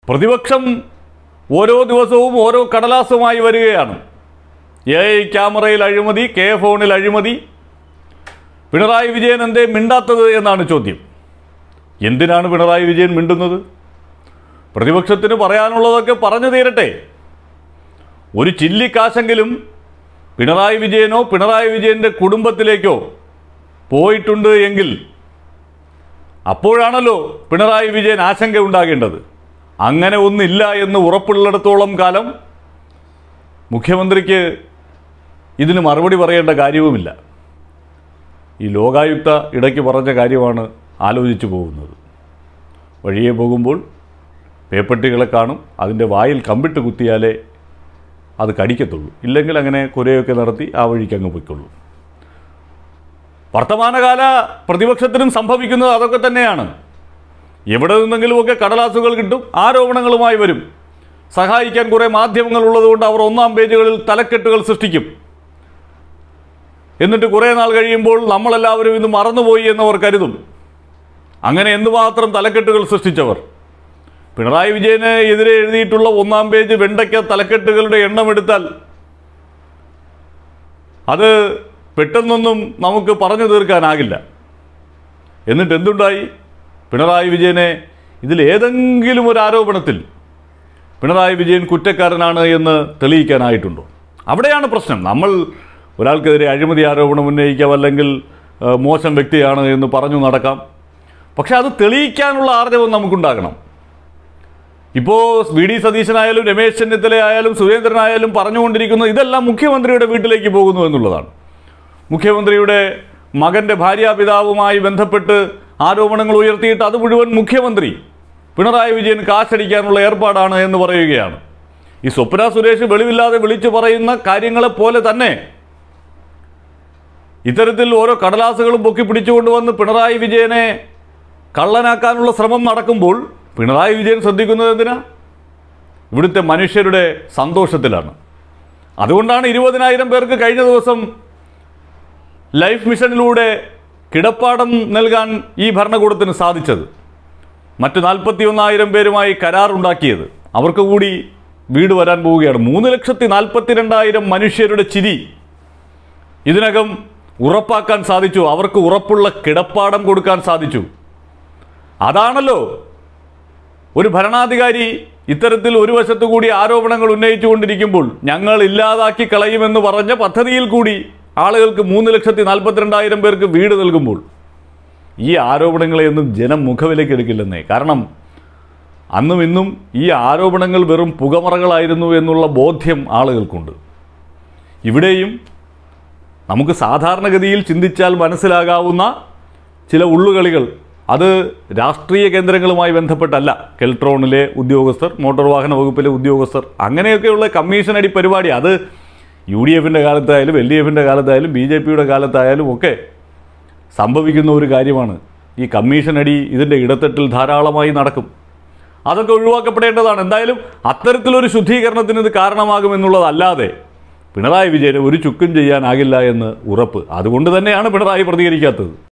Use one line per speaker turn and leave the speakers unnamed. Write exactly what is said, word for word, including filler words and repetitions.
പ്രതിപക്ഷം ഓരോ ദിവസവും ഓരോ കടലാസുമായി വരികയാണ്. എ ഐ ക്യാമറയിൽ അഴിമതി, കെ ഫോണിൽ അഴിമതി. പിണറായി വിജയൻ എന്തേ മിണ്ടാത്തത് എന്നാണ് ചോദ്യം. എന്തിനാണ് പിണറായി വിജയൻ മിണ്ടുന്നത്? പ്രതിപക്ഷത്തിന് പറയാനുള്ളതൊക്കെ പറഞ്ഞു തീരട്ടെ. ഒരു ചില്ലിക്കാശെങ്കിലും പിണറായി വിജയനോ പിണറായി വിജയൻ്റെ കുടുംബത്തിലേക്കോ പോയിട്ടുണ്ട് എങ്കിൽ അപ്പോഴാണല്ലോ പിണറായി വിജയൻ ആശങ്ക ഉണ്ടാകേണ്ടത്. അങ്ങനെ ഒന്നില്ല എന്ന് ഉറപ്പുള്ളിടത്തോളം കാലം മുഖ്യമന്ത്രിക്ക് ഇതിന് മറുപടി പറയേണ്ട കാര്യവുമില്ല. ഈ ലോകായുക്ത ഇടയ്ക്ക് പറഞ്ഞ കാര്യമാണ് ആലോചിച്ചു പോകുന്നത്. വഴിയെ പോകുമ്പോൾ പേപ്പട്ടികളെ കാണും, അതിൻ്റെ വായിൽ കമ്പിട്ട് കുത്തിയാലേ അത് കടിക്കത്തുള്ളൂ, ഇല്ലെങ്കിൽ അങ്ങനെ കുരയൊക്കെ നടത്തി ആ വഴിക്ക് അങ്ങ് പോയിക്കൊള്ളൂ. വർത്തമാനകാല പ്രതിപക്ഷത്തിനും സംഭവിക്കുന്നത് അതൊക്കെ തന്നെയാണ്. എവിടെ നിന്നെങ്കിലുമൊക്കെ കടലാസുകൾ കിട്ടും, ആരോപണങ്ങളുമായി വരും. സഹായിക്കാൻ കുറേ മാധ്യമങ്ങൾ ഉള്ളതുകൊണ്ട് അവർ ഒന്നാം പേജുകളിൽ തലക്കെട്ടുകൾ സൃഷ്ടിക്കും. എന്നിട്ട് കുറേ നാൾ കഴിയുമ്പോൾ നമ്മളെല്ലാവരും ഇത് മറന്നുപോയി എന്നവർ കരുതും. അങ്ങനെ എന്തുമാത്രം തലക്കെട്ടുകൾ സൃഷ്ടിച്ചവർ. പിണറായി വിജയന് എതിരെ എഴുതിയിട്ടുള്ള ഒന്നാം പേജ് വെണ്ടയ്ക്ക തലക്കെട്ടുകളുടെ എണ്ണം എടുത്താൽ അത് പെട്ടെന്നൊന്നും നമുക്ക് പറഞ്ഞു തീർക്കാനാകില്ല. എന്നിട്ട് എന്തുണ്ടായി? പിണറായി വിജയനെ ഇതിലേതെങ്കിലും ഒരു ആരോപണത്തിൽ പിണറായി വിജയൻ കുറ്റക്കാരനാണ് എന്ന് തെളിയിക്കാനായിട്ടുണ്ടോ? അവിടെയാണ് പ്രശ്നം. നമ്മൾ ഒരാൾക്കെതിരെ അഴിമതി ആരോപണം ഉന്നയിക്കാം, അല്ലെങ്കിൽ മോശം വ്യക്തിയാണ് എന്ന് പറഞ്ഞു നടക്കാം. പക്ഷെ അത് തെളിയിക്കാനുള്ള ആർജവം നമുക്കുണ്ടാകണം. ഇപ്പോൾ വി ഡി സതീശനായാലും രമേശ് ചെന്നിത്തലയായാലും സുരേന്ദ്രനായാലും പറഞ്ഞുകൊണ്ടിരിക്കുന്നത് ഇതെല്ലാം മുഖ്യമന്ത്രിയുടെ വീട്ടിലേക്ക് പോകുന്നു എന്നുള്ളതാണ്. മുഖ്യമന്ത്രിയുടെ മകൻ്റെ ഭാര്യാപിതാവുമായി ബന്ധപ്പെട്ട് ആരോപണങ്ങൾ ഉയർത്തിയിട്ട് അത് മുഴുവൻ മുഖ്യമന്ത്രി പിണറായി വിജയൻ കാശടിക്കാനുള്ള ഏർപ്പാടാണ് എന്ന് പറയുകയാണ്. ഈ സ്വപ്ന സുരേഷ് വെളിവില്ലാതെ വിളിച്ചു പറയുന്ന കാര്യങ്ങളെപ്പോലെ തന്നെ ഇത്തരത്തിൽ ഓരോ കടലാസുകളും പൊക്കി പിടിച്ചുകൊണ്ടുവന്ന് പിണറായി വിജയനെ കള്ളനാക്കാനുള്ള ശ്രമം നടക്കുമ്പോൾ പിണറായി വിജയൻ ശ്രദ്ധിക്കുന്നത് എന്തിനാ? ഇവിടുത്തെ മനുഷ്യരുടെ സന്തോഷത്തിലാണ്. അതുകൊണ്ടാണ് ഇരുപതിനായിരം പേർക്ക് കഴിഞ്ഞ ദിവസം ലൈഫ് മിഷനിലൂടെ കിടപ്പാടം നൽകാൻ ഈ ഭരണകൂടത്തിന് സാധിച്ചത്. മറ്റു നാൽപ്പത്തി ഒന്നായിരം പേരുമായി കരാറുണ്ടാക്കിയത്. അവർക്ക് കൂടി വീട് വരാൻ പോവുകയാണ്. മൂന്ന് ലക്ഷത്തി നാൽപ്പത്തി രണ്ടായിരം മനുഷ്യരുടെ ചിരി ഇതിനകം ഉറപ്പാക്കാൻ സാധിച്ചു. അവർക്ക് ഉറപ്പുള്ള കിടപ്പാടം കൊടുക്കാൻ സാധിച്ചു. അതാണല്ലോ ഒരു ഭരണാധികാരി ഇത്തരത്തിൽ ഒരു വശത്തു കൂടി ആരോപണങ്ങൾ ഉന്നയിച്ചുകൊണ്ടിരിക്കുമ്പോൾ ഞങ്ങൾ ഇല്ലാതാക്കി കളയുമെന്ന് പറഞ്ഞ പദ്ധതിയിൽ കൂടി ആളുകൾക്ക് മൂന്ന് ലക്ഷത്തി നാൽപ്പത്തിരണ്ടായിരം പേർക്ക് വീട് നൽകുമ്പോൾ ഈ ആരോപണങ്ങളെയൊന്നും ജനം മുഖവിലേക്ക് എടുക്കില്ലെന്നേ. കാരണം അന്നും ഇന്നും ഈ ആരോപണങ്ങൾ വെറും പുകമറകളായിരുന്നു എന്നുള്ള ബോധ്യം ആളുകൾക്കുണ്ട്. ഇവിടെയും നമുക്ക് സാധാരണഗതിയിൽ ചിന്തിച്ചാൽ മനസ്സിലാകാവുന്ന ചില ഉള്ളുകളികൾ, അത് രാഷ്ട്രീയ കേന്ദ്രങ്ങളുമായി ബന്ധപ്പെട്ടല്ല. കെൽട്രോണിലെ ഉദ്യോഗസ്ഥർ, മോട്ടോർ വാഹന വകുപ്പിലെ ഉദ്യോഗസ്ഥർ, അങ്ങനെയൊക്കെയുള്ള കമ്മീഷനടി പരിപാടി അത് യു ഡി എഫിൻ്റെ കാലത്തായാലും എൽ ഡി എഫിൻ്റെ കാലത്തായാലും ബി ജെ പിയുടെ കാലത്തായാലും ഒക്കെ സംഭവിക്കുന്ന ഒരു കാര്യമാണ്. ഈ കമ്മീഷനടി ഇതിൻ്റെ ഇടത്തെട്ടിൽ ധാരാളമായി നടക്കും. അതൊക്കെ ഒഴിവാക്കപ്പെടേണ്ടതാണ്. എന്തായാലും അത്തരത്തിലൊരു ശുദ്ധീകരണത്തിന് ഇത് കാരണമാകുമെന്നുള്ളതല്ലാതെ പിണറായി വിജയന് ഒരു ചുക്കും ചെയ്യാനാകില്ല എന്ന് ഉറപ്പ്. അതുകൊണ്ട് തന്നെയാണ് പിണറായി പ്രതികരിക്കാത്തത്.